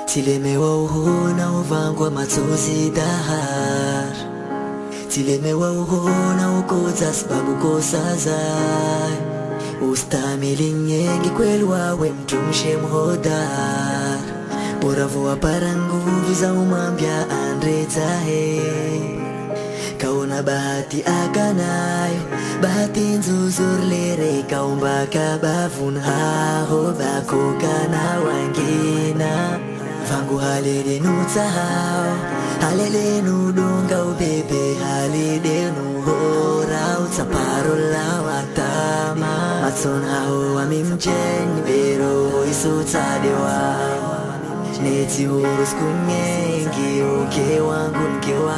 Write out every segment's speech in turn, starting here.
Tilemewa uhona uvangwa machozi dahar, tilemewa uhona ukoza sababu kosa zai, ustamili nyengi kweli wawe mtumshe mhodar, boravua para nguvu za umambia andretahe. Kauna bahati akanayo, bahati nzuzurlere kaumba kabavun haho bako kana wangina. Vangu halede nutsahao, halede nudunga ubebe, halede nuhora utsaparo la watama. Matson hao amimjeni bero isutsadewa, neti urus kunyengi uke wangu nkewa.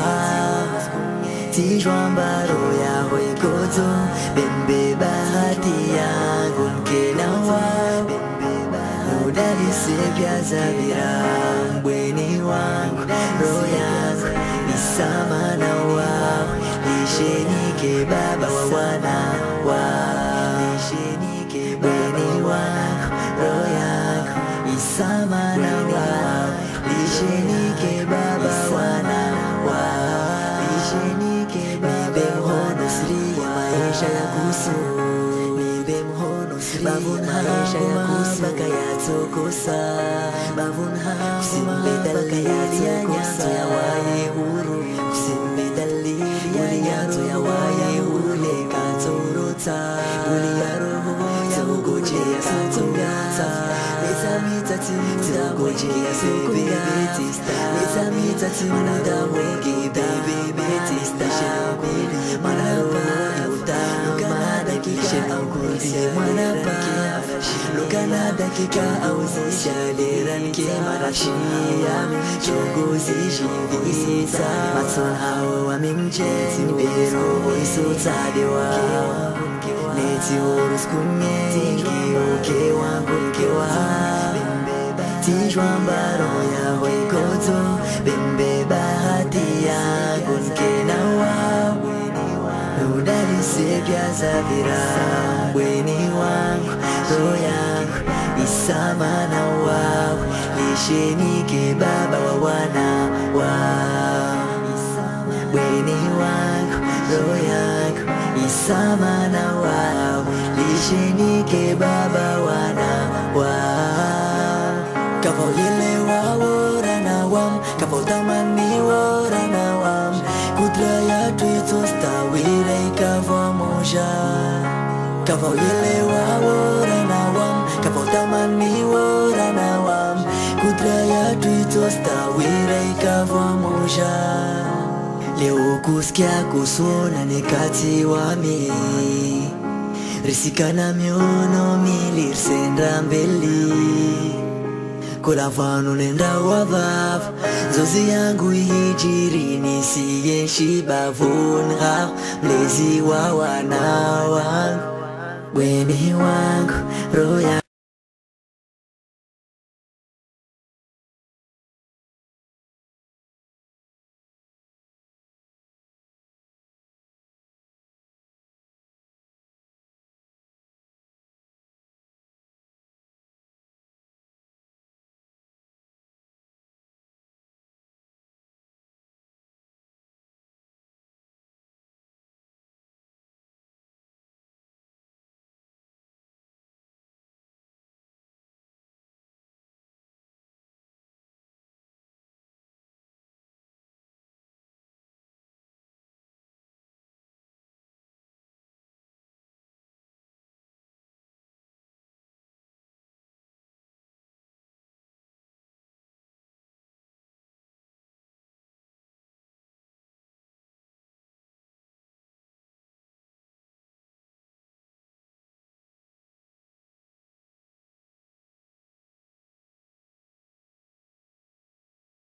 Tijwambaro ya hoikozo, bembe bahati yangu nkenawa. Udali sepia zavira mbweni wangu, roho yangu nisama na wao. Lishenike baba wa wana wao, lishenike mbweni wangu, roho yangu nisama na wao. Lishenike baba wana wao, lishenike baba mhono siri ya maisha ya kusu. Bavun maisha ya kusbaka ya tokosa, bavun kusimbe dalili ya nyato ya waye huru, kusimbe dalili ya nyato ya waye huru. Leka torota buli ya roho ya ugoje ya katongata, leta mita timuda ugoje ya bebe betista, leta mita timuda wege bebe betista. Manapa utama dakika aukuzi manapa, lukana dakika auzisha leran ke marashia, chogozi jivisa. Matson hao amimjeti mbero isutsadewa, neti urus kunyengi uke wangu nkewa. Tijwambaro ya hoikozo, bembe bahati yangu nkenawa. Udali sepia zavira mbweni wangu, roho yangu isama na wao. Lishenike baba wa wana wao, mbweni wangu, roho yangu isama na wao. Lishenike baba wana wao. Kavo yele wawora na wam, kavo tamani wora na wam. Kudra ya tuito stawire kavo moja, kavo yele wawora na wam, kavo tamani wora na wam. Kudra ya tuito stawire kavo moja. Leo kusikia kusona nekati wami, risikana miono milir sendra mbeli. Kolavano nenda wavav, zozi yangu ihijirini siye shibavun hao. Mlezi wa wana wangu, bweni wangu, roho yangu